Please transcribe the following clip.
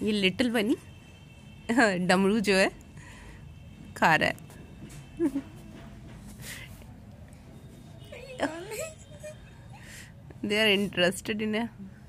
ये लिटिल बनी डमरू जो है खा रहा है। They are interested in a